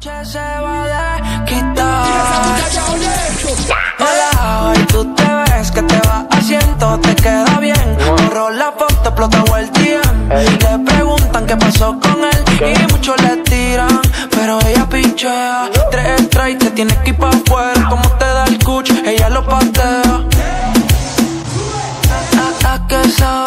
Se va a quitar. Hola, y tú te ves que te va haciendo, te queda bien. Borró la foto, explotó el DM. Le preguntan qué pasó con él y muchos le tiran, pero ella pichea. 3 strikes, te tienes que ir pa' afuera. Como te da el cuch, ella lo patea. A que sabe.